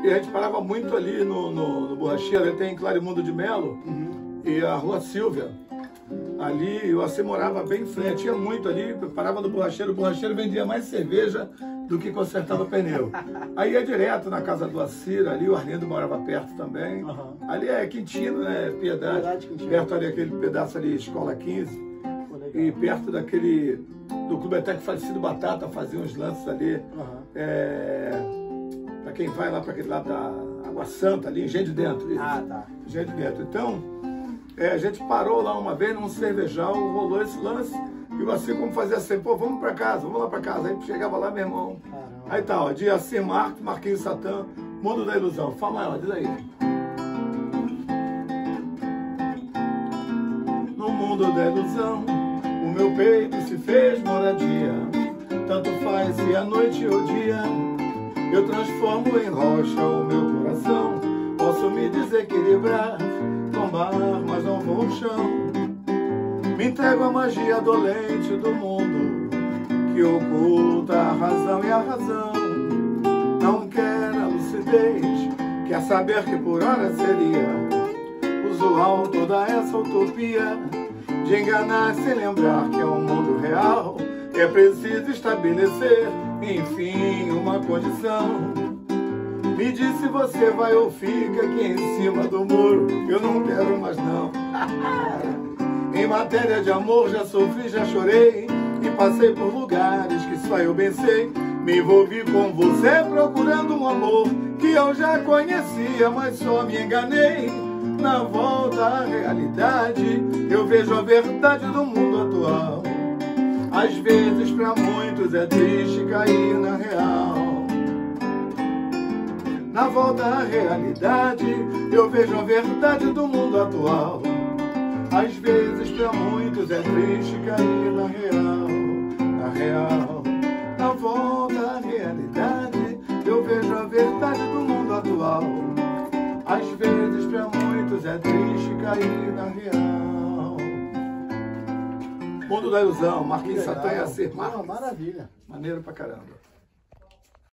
E a gente parava muito ali no Borracheiro, ele tem Clarimundo de Melo e a Rua Silvia. Ali você morava bem em frente, tinha muito ali, parava no Borracheiro, o Borracheiro vendia mais cerveja do que consertava pneu. Aí ia direto na casa do Acir, ali o Arlindo morava perto também. Ali é Quintino, né? Piedade, perto ali aquele pedaço ali, Escola 15. E perto do Clube Até que Falecido Batata, fazia uns lances ali. Para quem vai lá para aquele lado da Água Santa, ali, Engenho de Dentro. Isso. Tá. Engenho de Dentro. Então, a gente parou lá uma vez num cervejal, rolou esse lance. E o Acir, como fazia assim, pô, vamos lá para casa. Aí chegava lá, meu irmão. Caramba. Aí tá, ó, de Acir Marquinhos Satã, Mundo da Ilusão. Fala ela, diz aí. No mundo da ilusão, o meu peito se fez moradia. Tanto faz se a noite ou dia, eu transformo em rocha o meu coração. Posso me desequilibrar, tombar, mas não vou ao chão. Me entrego à magia dolente do mundo, que oculta a razão e a razão. Não quer a lucidez, quer saber que por hora seria usual toda essa utopia de enganar sem lembrar que é um mundo real. É preciso estabelecer, enfim, uma condição. Me diz se você vai ou fica aqui em cima do muro. Eu não quero mais não. Em matéria de amor já sofri, já chorei e passei por lugares que só eu bem sei. Me envolvi com você procurando um amor que eu já conhecia, mas só me enganei. Na volta à realidade, eu vejo a verdade do mundo atual. Às vezes pra muitos é triste cair na real. Na volta à realidade, eu vejo a verdade do mundo atual. Às vezes pra muitos é triste cair na real. Na real. Na volta à realidade, eu vejo a verdade do mundo atual. Às vezes pra muitos é triste cair na real. Mundo da Ilusão, Marquinhos Satã e Acir Marquinhos. Maravilha. Maneiro pra caramba.